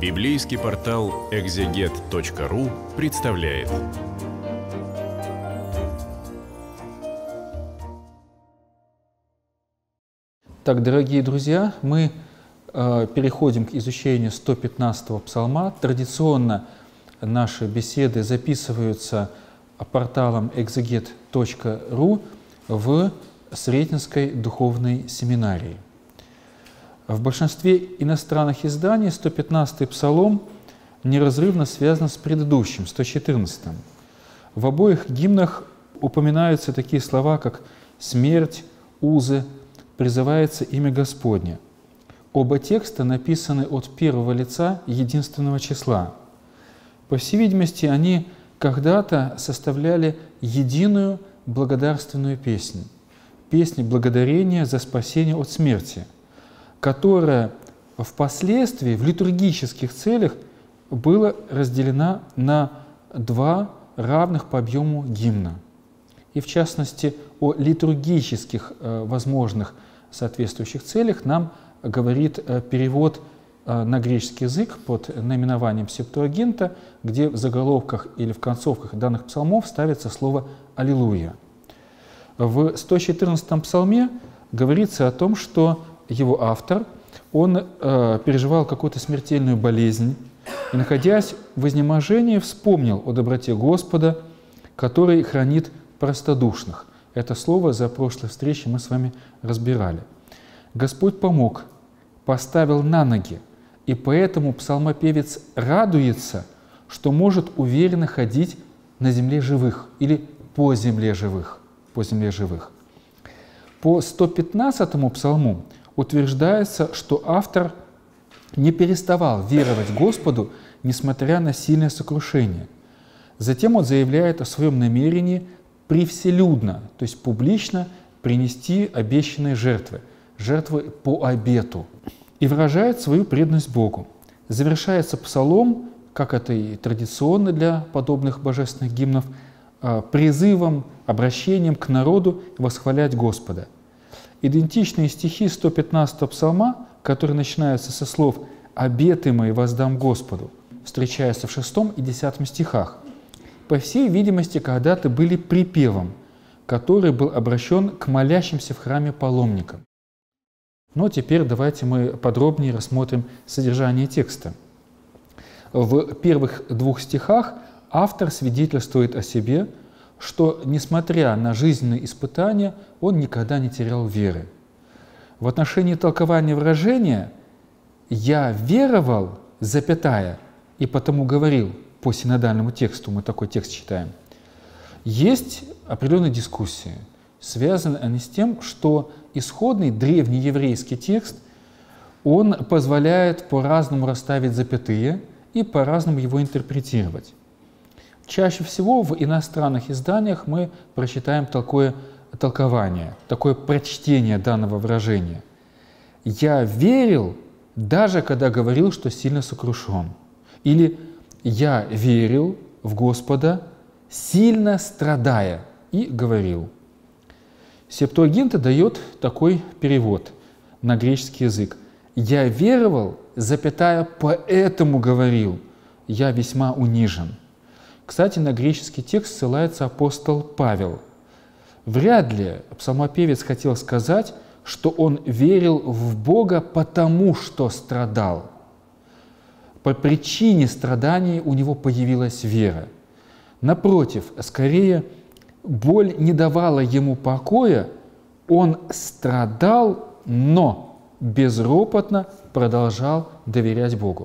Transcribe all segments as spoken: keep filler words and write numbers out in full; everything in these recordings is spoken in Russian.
Библейский портал экзегет точка ру представляет. Так, дорогие друзья, мы э, переходим к изучению сто пятнадцатого псалма. Традиционно наши беседы записываются порталом экзегет точка ру в Сретенской духовной семинарии. В большинстве иностранных изданий сто пятнадцатый псалом неразрывно связан с предыдущим, сто четырнадцатым. В обоих гимнах упоминаются такие слова, как «смерть», «узы», призывается имя Господне. Оба текста написаны от первого лица единственного числа. По всей видимости, они когда-то составляли единую благодарственную песню, песню благодарения за спасение от смерти, которая впоследствии в литургических целях была разделена на два равных по объему гимна. И в частности, о литургических э, возможных соответствующих целях нам говорит э, перевод э, на греческий язык под наименованием Септуагинта, где в заголовках или в концовках данных псалмов ставится слово «Аллилуйя». В сто четырнадцатом псалме говорится о том, что его автор, он э, переживал какую-то смертельную болезнь и, находясь в изнеможении, вспомнил о доброте Господа, который хранит простодушных. Это слово за прошлой встречей мы с вами разбирали. Господь помог, поставил на ноги, и поэтому псалмопевец радуется, что может уверенно ходить на земле живых или по земле живых. По земле живых. По сто пятнадцатому псалму утверждается, что автор не переставал веровать Господу, несмотря на сильное сокрушение. Затем он заявляет о своем намерении привселюдно, то есть публично, принести обещанные жертвы, жертвы по обету, и выражает свою преданность Богу. Завершается псалом, как это и традиционно для подобных божественных гимнов, призывом, обращением к народу восхвалять Господа. Идентичные стихи сто пятнадцатого псалма, которые начинаются со слов «обеты мои воздам Господу», встречаются в шестом и десятом стихах. По всей видимости, когда-то были припевом, который был обращен к молящимся в храме паломникам. Но теперь давайте мы подробнее рассмотрим содержание текста. В первых двух стихах автор свидетельствует о себе, что, несмотря на жизненные испытания, он никогда не терял веры. В отношении толкования выражения «я веровал, запятая, и потому говорил», по синодальному тексту, мы такой текст читаем, есть определенные дискуссии. Связаны они с тем, что исходный древнееврейский текст, он позволяет по-разному расставить запятые и по-разному его интерпретировать. Чаще всего в иностранных изданиях мы прочитаем такое толкование, такое прочтение данного выражения. «Я верил, даже когда говорил, что сильно сокрушен». Или «Я верил в Господа, сильно страдая, и говорил». Септуагинта дает такой перевод на греческий язык. «Я веровал, запятая, поэтому говорил, я весьма унижен». Кстати, на греческий текст ссылается апостол Павел. Вряд ли псалмопевец хотел сказать, что он верил в Бога потому, что страдал. По причине страданий у него появилась вера. Напротив, скорее, боль не давала ему покоя, он страдал, но безропотно продолжал доверять Богу.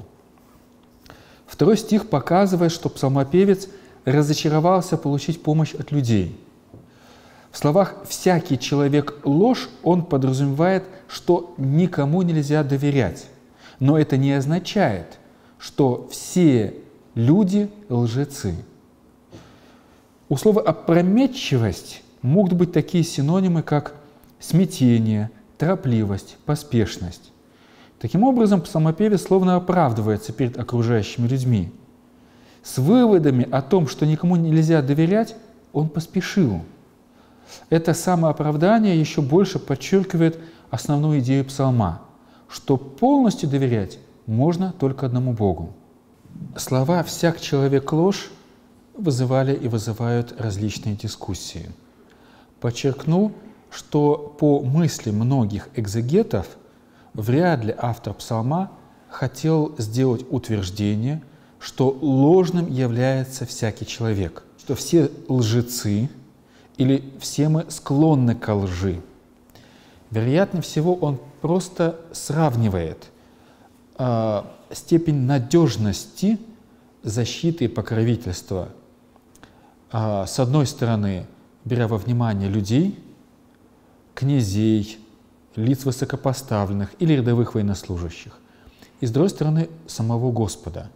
Второй стих показывает, что псалмопевец разочаровался получить помощь от людей. В словах «всякий человек ложь» он подразумевает, что никому нельзя доверять. Но это не означает, что все люди лжецы. У слова «опрометчивость» могут быть такие синонимы, как смятение, торопливость, поспешность. Таким образом, псалмопевец словно оправдывается перед окружающими людьми. С выводами о том, что никому нельзя доверять, он поспешил. Это самооправдание еще больше подчеркивает основную идею псалма, что полностью доверять можно только одному Богу. Слова «всяк человек ложь» вызывали и вызывают различные дискуссии. Подчеркну, что по мысли многих экзегетов вряд ли автор псалма хотел сделать утверждение, что ложным является всякий человек, что все лжецы или все мы склонны ко лжи. Вероятнее всего, он просто сравнивает э, степень надежности защиты и покровительства, э, с одной стороны, беря во внимание людей, князей, лиц высокопоставленных или рядовых военнослужащих, и с другой стороны, самого Господа.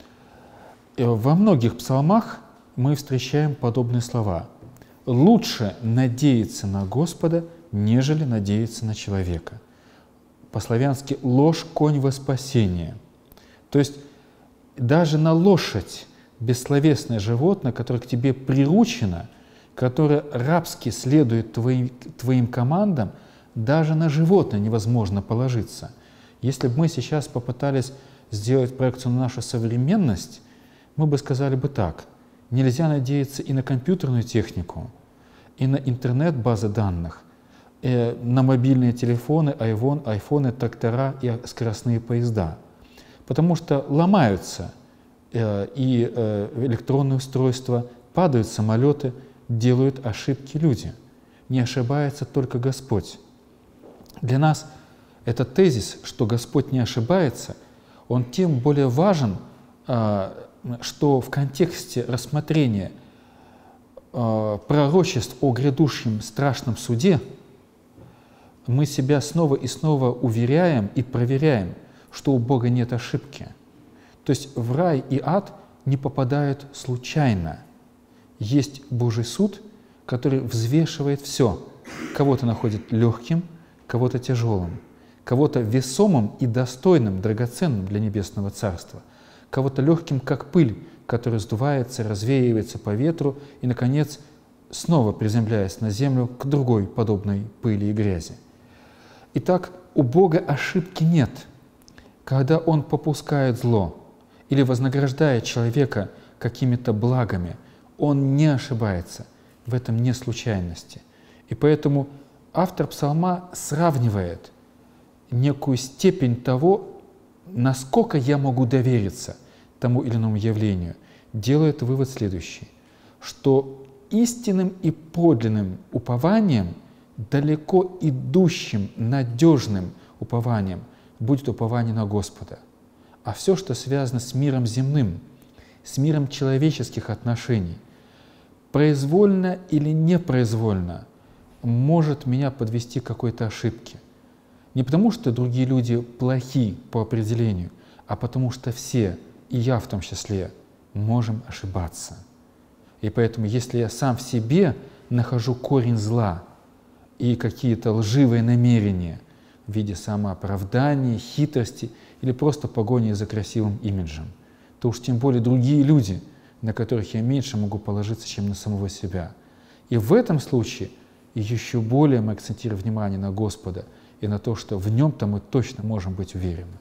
И во многих псалмах мы встречаем подобные слова. «Лучше надеяться на Господа, нежели надеяться на человека». По-славянски «ложь конь во спасение». То есть даже на лошадь, бессловесное животное, которое к тебе приручено, которое рабски следует твоим, твоим командам, даже на животное невозможно положиться. Если бы мы сейчас попытались сделать проекцию на нашу современность, мы бы сказали бы так: нельзя надеяться и на компьютерную технику, и на интернет-базы данных, и на мобильные телефоны, айфон, айфоны, трактора и скоростные поезда. Потому что ломаются и электронные устройства, падают самолеты, делают ошибки люди. Не ошибается только Господь. Для нас этот тезис, что Господь не ошибается, он тем более важен, что в контексте рассмотрения пророчеств о грядущем страшном суде мы себя снова и снова уверяем и проверяем, что у Бога нет ошибки. То есть в рай и ад не попадают случайно. Есть Божий суд, который взвешивает все. Кого-то находит легким, кого-то тяжелым, кого-то весомым и достойным, драгоценным для Небесного Царства, кого-то легким, как пыль, которая сдувается, развеивается по ветру и, наконец, снова приземляясь на землю к другой подобной пыли и грязи. Итак, у Бога ошибки нет. Когда Он попускает зло или вознаграждает человека какими-то благами, Он не ошибается. В этом нет случайности. И поэтому автор псалма сравнивает некую степень того, насколько я могу довериться тому или иному явлению, делает вывод следующий, что истинным и подлинным упованием, далеко идущим, надежным упованием будет упование на Господа. А все, что связано с миром земным, с миром человеческих отношений, произвольно или непроизвольно может меня подвести к какой-то ошибке. Не потому, что другие люди плохи по определению, а потому что все, и я в том числе, можем ошибаться. И поэтому, если я сам в себе нахожу корень зла и какие-то лживые намерения в виде самооправдания, хитрости или просто погони за красивым имиджем, то уж тем более другие люди, на которых я меньше могу положиться, чем на самого себя. И в этом случае еще более мы акцентируем внимание на Господа и на то, что в Нем-то мы точно можем быть уверены.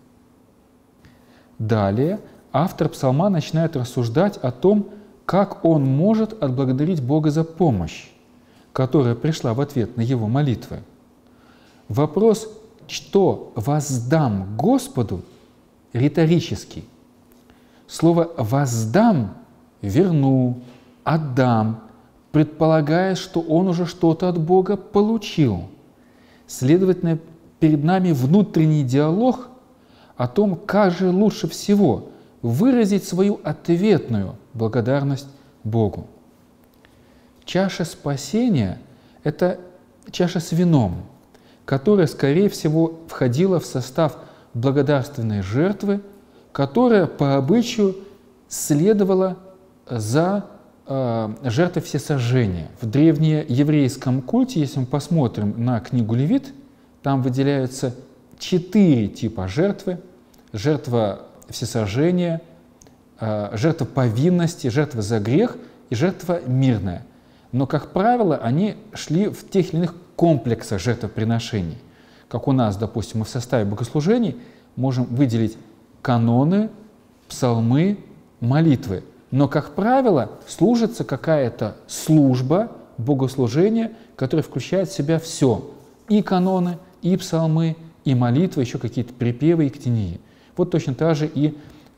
Далее автор псалма начинает рассуждать о том, как он может отблагодарить Бога за помощь, которая пришла в ответ на его молитвы. Вопрос, что воздам Господу, риторический. Слово «воздам» — верну, отдам, предполагая, что он уже что-то от Бога получил. Следовательно, перед нами внутренний диалог о том, как же лучше всего выразить свою ответную благодарность Богу. Чаша спасения — это чаша с вином, которая, скорее всего, входила в состав благодарственной жертвы, которая по обычаю следовала за э, жертвой всесожжения. В древнееврейском культе, если мы посмотрим на книгу Левит, там выделяются четыре типа жертвы: жертва всесожжения, э, жертва повинности, жертва за грех и жертва мирная. Но, как правило, они шли в тех или иных комплексах жертвоприношений. Как у нас, допустим, мы в составе богослужений можем выделить каноны, псалмы, молитвы. Но, как правило, служится какая-то служба, богослужение, которое включает в себя все. И каноны, и псалмы, и молитвы, еще какие-то припевы и ктении. Вот точно так же и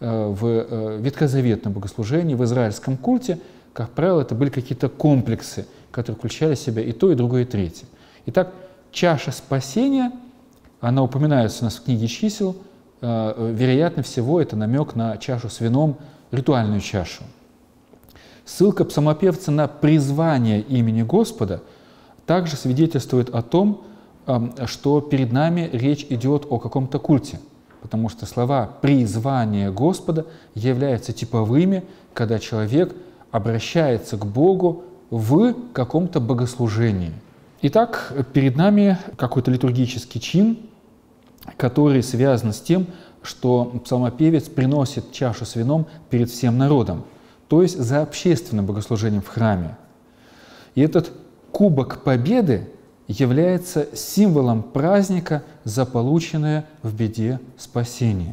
в ветхозаветном богослужении, в израильском культе, как правило, это были какие-то комплексы, которые включали в себя и то, и другое, и третье. Итак, чаша спасения, она упоминается у нас в книге чисел, вероятно всего, это намек на чашу с вином, ритуальную чашу. Ссылка псалмопевца на призвание имени Господа также свидетельствует о том, что перед нами речь идет о каком-то культе, потому что слова «призвание Господа» являются типовыми, когда человек обращается к Богу в каком-то богослужении. Итак, перед нами какой-то литургический чин, который связан с тем, что псалмопевец приносит чашу с вином перед всем народом, то есть за общественным богослужением в храме. И этот кубок победы является символом праздника за полученное в беде спасение.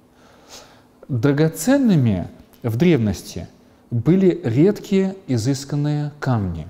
Драгоценными в древности были редкие изысканные камни.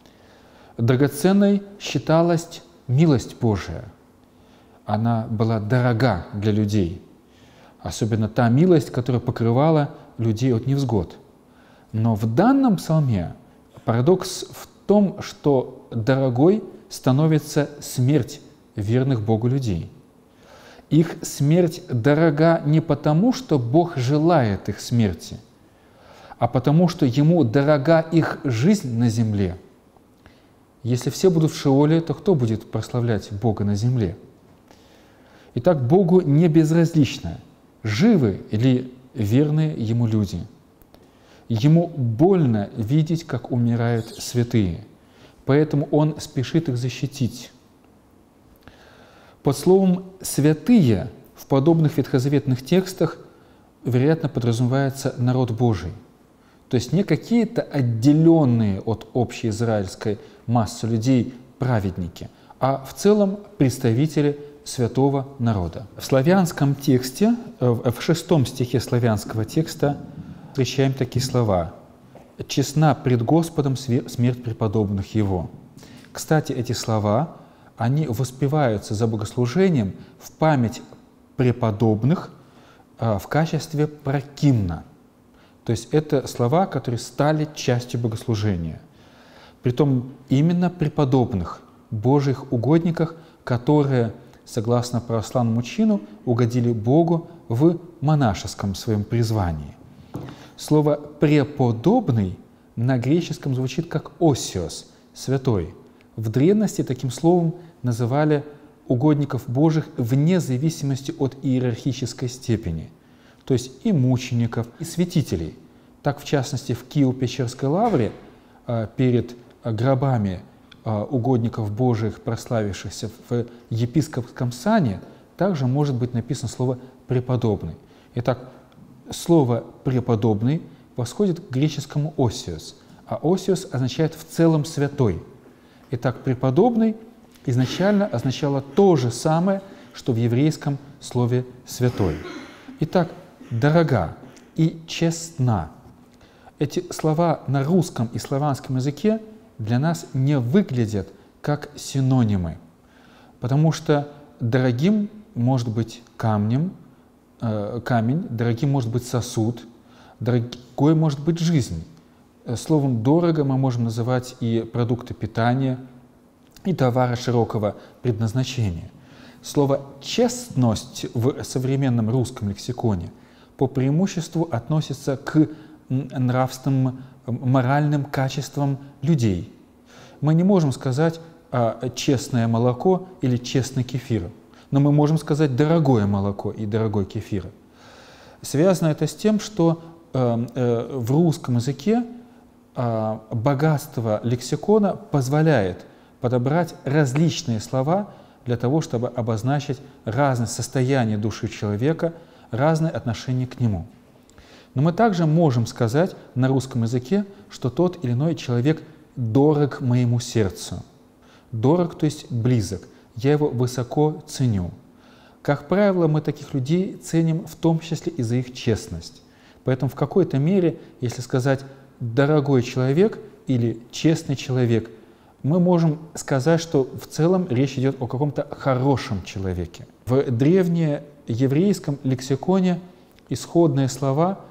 Драгоценной считалась милость Божия. Она была дорога для людей, особенно та милость, которая покрывала людей от невзгод. Но в данном псалме парадокс в том, что дорогой становится смерть верных Богу людей. Их смерть дорога не потому, что Бог желает их смерти, а потому, что Ему дорога их жизнь на земле. Если все будут в Шеоле, то кто будет прославлять Бога на земле? Итак, Богу не безразлично, живы или верные Ему люди. Ему больно видеть, как умирают святые, поэтому Он спешит их защитить. Под словом «святые» в подобных ветхозаветных текстах, вероятно, подразумевается народ Божий. То есть не какие-то отделенные от общей израильской массы людей праведники, а в целом представители святого народа. В славянском тексте, в шестом стихе славянского текста встречаем такие слова: «Честна пред Господом смерть преподобных Его». Кстати, эти слова, они воспеваются за богослужением в память преподобных в качестве прокимна. То есть это слова, которые стали частью богослужения. Притом именно преподобных, Божьих угодниках, которые, согласно православному чину, угодили Богу в монашеском своем призвании. Слово «преподобный» на греческом звучит как «осиос», «святой». В древности таким словом называли угодников Божьих вне зависимости от иерархической степени, то есть и мучеников, и святителей. Так, в частности, в Киево-Печерской лавре перед гробами угодников Божьих, прославившихся в епископском сане, также может быть написано слово «преподобный». Итак, слово «преподобный» восходит к греческому «осиос», а «осиос» означает «в целом святой». Итак, «преподобный» изначально означало то же самое, что в еврейском слове «святой». Итак, «дорога» и «честна» — эти слова на русском и славянском языке для нас не выглядят как синонимы, потому что дорогим может быть камнем, э, камень, дорогим может быть сосуд, дорогой может быть жизнь. Словом «дорого» мы можем называть и продукты питания, и товары широкого предназначения. Слово «честность» в современном русском лексиконе по преимуществу относится к нравственным, моральным качествам людей. Мы не можем сказать «честное молоко» или «честный кефир», но мы можем сказать «дорогое молоко» и «дорогой кефир». Связано это с тем, что в русском языке богатство лексикона позволяет подобрать различные слова для того, чтобы обозначить разное состояние души человека, разное отношение к нему. Но мы также можем сказать на русском языке, что тот или иной человек дорог моему сердцу. Дорог, то есть близок. Я его высоко ценю. Как правило, мы таких людей ценим в том числе и за их честность. Поэтому в какой-то мере, если сказать «дорогой человек» или «честный человек», мы можем сказать, что в целом речь идет о каком-то хорошем человеке. В древнееврейском лексиконе исходные слова,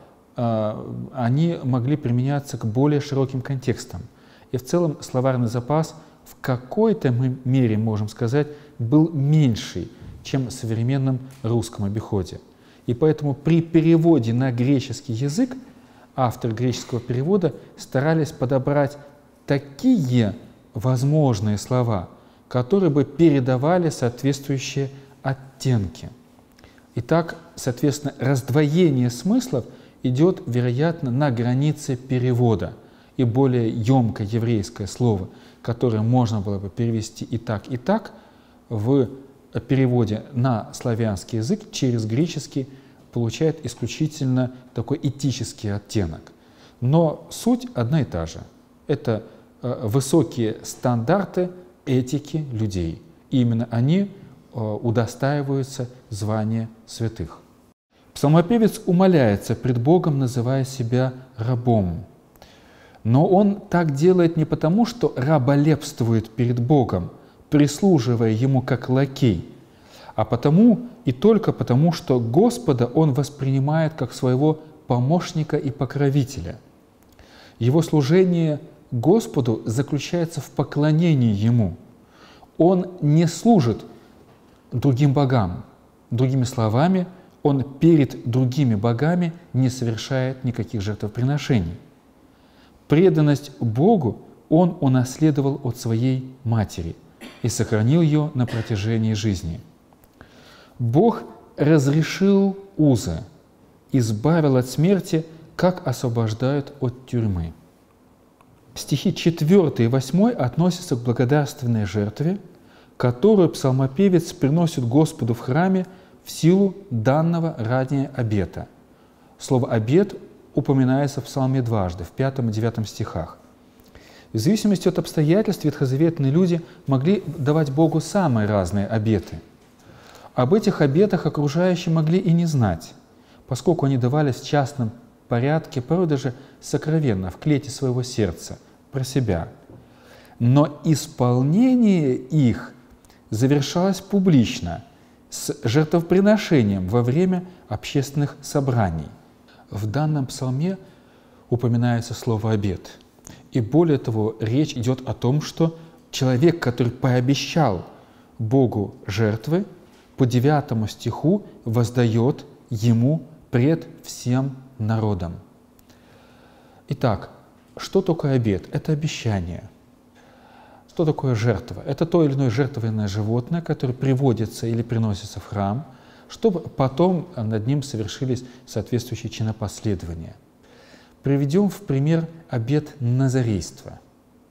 они могли применяться к более широким контекстам. И в целом словарный запас в какой-то мере, можем сказать, был меньший, чем в современном русском обиходе. И поэтому при переводе на греческий язык авторы греческого перевода старались подобрать такие возможные слова, которые бы передавали соответствующие оттенки. Итак, соответственно, раздвоение смыслов идет, вероятно, на границе перевода. И более емкое еврейское слово, которое можно было бы перевести и так, и так, в переводе на славянский язык через греческий получает исключительно такой этический оттенок. Но суть одна и та же. Это высокие стандарты этики людей. И именно они удостаиваются звания святых. Псалмопевец умоляется пред Богом, называя себя рабом. Но он так делает не потому, что раболепствует перед Богом, прислуживая Ему как лакей, а потому и только потому, что Господа он воспринимает как своего помощника и покровителя. Его служение Господу заключается в поклонении Ему. Он не служит другим богам. Другими словами, он перед другими богами не совершает никаких жертвоприношений. Преданность Богу он унаследовал от своей матери и сохранил ее на протяжении жизни. Бог разрешил узы, избавил от смерти, как освобождают от тюрьмы. Стихи четвёртый и восьмой относятся к благодарственной жертве, которую псалмопевец приносит Господу в храме в силу данного ранее обета. Слово «обет» упоминается в Псалме дважды, в пятом и девятом стихах. В зависимости от обстоятельств ветхозаветные люди могли давать Богу самые разные обеты. Об этих обетах окружающие могли и не знать, поскольку они давались в частном порядке, порой даже сокровенно, в клете своего сердца, про себя. Но исполнение их завершалось публично, с жертвоприношением во время общественных собраний. В данном псалме упоминается слово «обет». И более того, речь идет о том, что человек, который пообещал Богу жертвы, по девятому стиху воздает Ему пред всем народом. Итак, что такое обет? Это обещание. Что такое жертва? Это то или иное жертвенное животное, которое приводится или приносится в храм, чтобы потом над ним совершились соответствующие чинопоследования. Приведем в пример обет назарейства.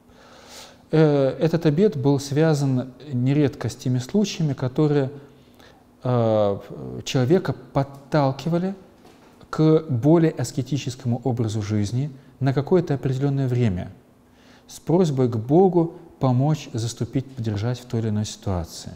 Этот обет был связан нередко с теми случаями, которые человека подталкивали к более аскетическому образу жизни на какое-то определенное время с просьбой к Богу помочь, заступить, поддержать в той или иной ситуации.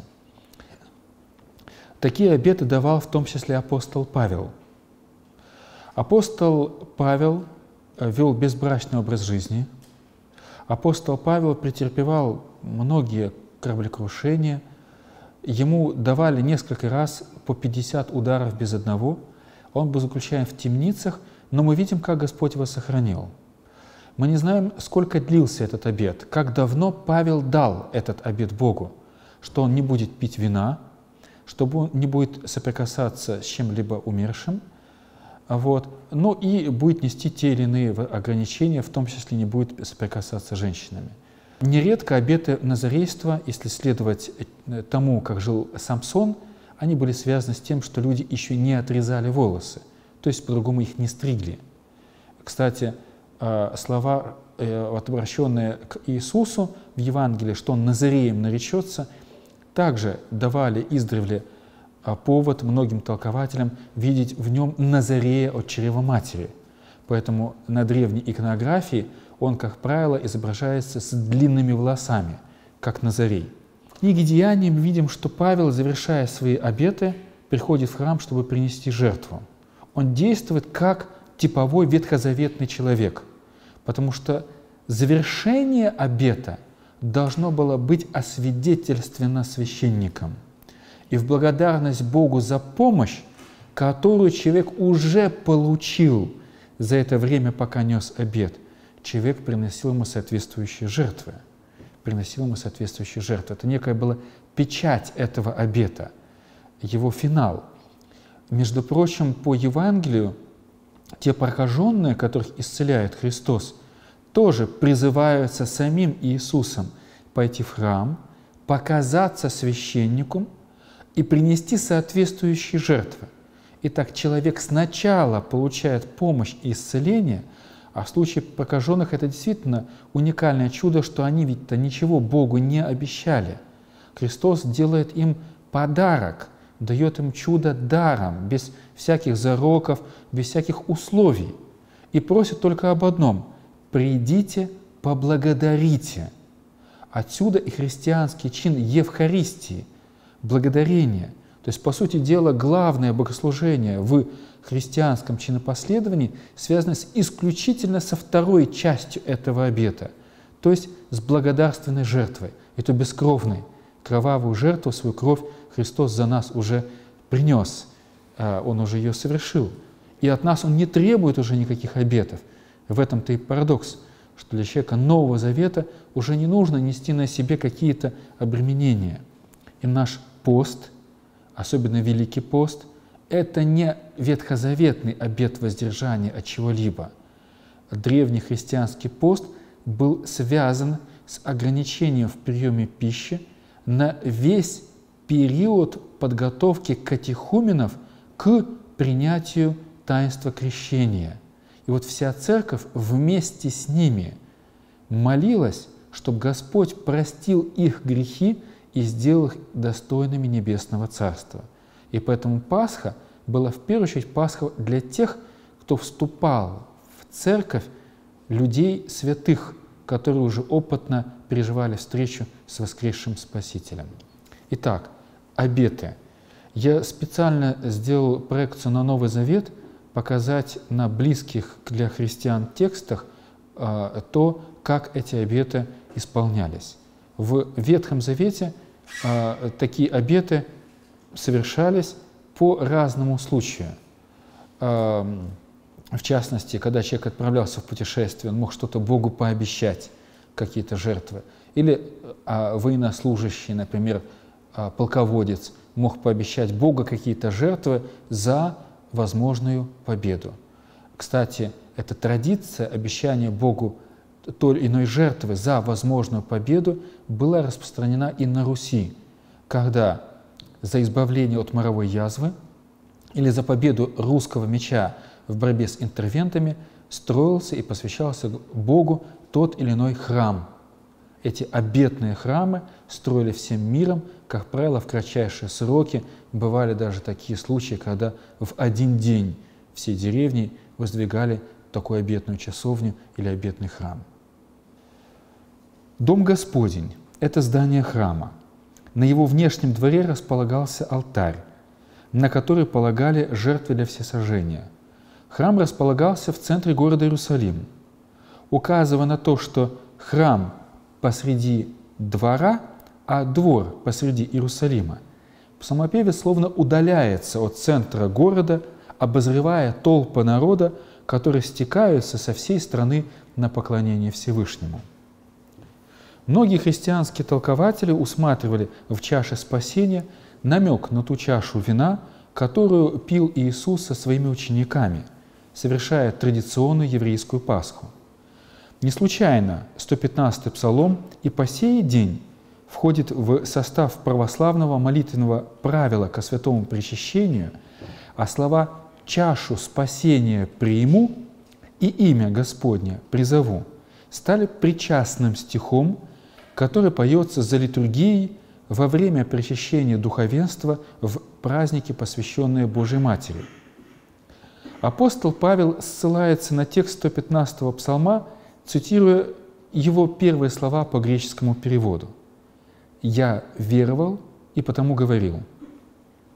Такие обеты давал в том числе апостол Павел. Апостол Павел вел безбрачный образ жизни. Апостол Павел претерпевал многие кораблекрушения. Ему давали несколько раз по пятьдесят ударов без одного. Он был заключен в темницах, но мы видим, как Господь его сохранил. Мы не знаем, сколько длился этот обет, как давно Павел дал этот обет Богу, что он не будет пить вина, что он не будет соприкасаться с чем-либо умершим, вот, но и будет нести те или иные ограничения, в том числе не будет соприкасаться с женщинами. Нередко обеты назарейства, если следовать тому, как жил Самсон, они были связаны с тем, что люди еще не отрезали волосы, то есть по-другому их не стригли. Кстати, слова, обращенные к Иисусу в Евангелии, что Он Назареем наречется, также давали издревле повод многим толкователям видеть в нем Назарея от чрева матери. Поэтому на древней иконографии он, как правило, изображается с длинными волосами, как Назарей. В книге Деяний мы видим, что Павел, завершая свои обеты, приходит в храм, чтобы принести жертву. Он действует как типовой ветхозаветный человек, потому что завершение обета должно было быть освидетельствовано священником. И в благодарность Богу за помощь, которую человек уже получил за это время, пока нес обет, человек приносил ему соответствующие жертвы. Приносил ему соответствующие жертвы. Это некая была печать этого обета, его финал. Между прочим, по Евангелию, те прокаженные, которых исцеляет Христос, тоже призываются самим Иисусом пойти в храм, показаться священнику и принести соответствующие жертвы. Итак, человек сначала получает помощь и исцеление, а в случае прокаженных это действительно уникальное чудо, что они ведь-то ничего Богу не обещали. Христос делает им подарок, дает им чудо даром, без всяких зароков, без всяких условий. И просит только об одном – придите, поблагодарите. Отсюда и христианский чин Евхаристии, благодарения. То есть, по сути дела, главное богослужение в христианском чинопоследовании связано с, исключительно со второй частью этого обета, то есть с благодарственной жертвой, и то бескровной. Кровавую жертву, свою кровь Христос за нас уже принес, Он уже ее совершил. И от нас Он не требует уже никаких обетов. В этом-то и парадокс, что для человека Нового Завета уже не нужно нести на себе какие-то обременения. И наш пост, особенно Великий пост, это не ветхозаветный обет воздержания от чего-либо. Древний христианский пост был связан с ограничением в приеме пищи на весь период подготовки катехуменов к принятию таинства крещения. И вот вся церковь вместе с ними молилась, чтобы Господь простил их грехи и сделал их достойными Небесного Царства. И поэтому Пасха была в первую очередь Пасха для тех, кто вступал в церковь людей святых, которые уже опытно переживали встречу с воскресшим Спасителем. Итак, обеты. Я специально сделал проекцию на Новый Завет, показать на близких для христиан текстах а, то, как эти обеты исполнялись. В Ветхом Завете а, такие обеты совершались по разному случаю. А, в частности, когда человек отправлялся в путешествие, он мог что-то Богу пообещать, какие-то жертвы. Или а, военнослужащий, например, а, полководец, мог пообещать Богу какие-то жертвы за возможную победу. Кстати, эта традиция обещания Богу той или иной жертвы за возможную победу была распространена и на Руси, когда за избавление от моровой язвы или за победу русского меча в борьбе с интервентами строился и посвящался Богу тот или иной храм. Эти обетные храмы строили всем миром, как правило, в кратчайшие сроки. Бывали даже такие случаи, когда в один день все деревни воздвигали такую обетную часовню или обетный храм. Дом Господень – это здание храма. На его внешнем дворе располагался алтарь, на который полагали жертвы для всесожжения. Храм располагался в центре города Иерусалим. Указывая на то, что храм посреди двора, а двор посреди Иерусалима, псалмопевец словно удаляется от центра города, обозревая толпы народа, которые стекаются со всей страны на поклонение Всевышнему. Многие христианские толкователи усматривали в чаше спасения намек на ту чашу вина, которую пил Иисус со своими учениками, совершая традиционную еврейскую Пасху. Не случайно сто пятнадцатый псалом и по сей день входит в состав православного молитвенного правила ко святому причащению, а слова «чашу спасения приму» и «имя Господне призову» стали причастным стихом, который поется за литургией во время причащения духовенства в праздники, посвященные Божьей Матери. Апостол Павел ссылается на текст сто пятнадцатого псалма, цитируя его первые слова по греческому переводу. «Я веровал и потому говорил».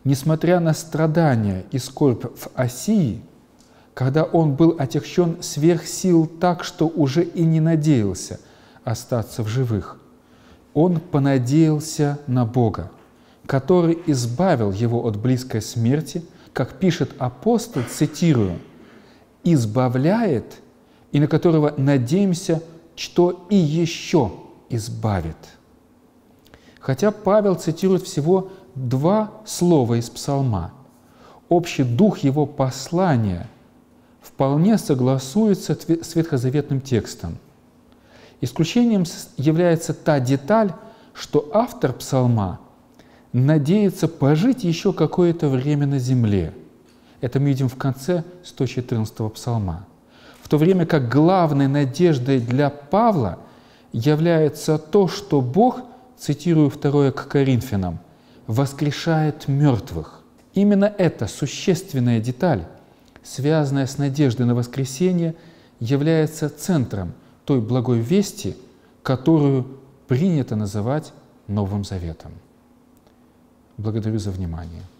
Несмотря на страдания и скорбь в Осии, когда он был отягчен сверх сил так, что уже и не надеялся остаться в живых, он понадеялся на Бога, который избавил его от близкой смерти, как пишет апостол, цитирую, «избавляет, и на которого надеемся, что и еще избавит». Хотя Павел цитирует всего два слова из Псалма, общий дух его послания вполне согласуется с ветхозаветным текстом. Исключением является та деталь, что автор Псалма надеется пожить еще какое-то время на земле. Это мы видим в конце сто четырнадцатого Псалма. В то время как главной надеждой для Павла является то, что Бог, цитирую второе к Коринфянам, воскрешает мертвых. Именно эта существенная деталь, связанная с надеждой на воскресение, является центром той благой вести, которую принято называть Новым Заветом. Благодарю за внимание.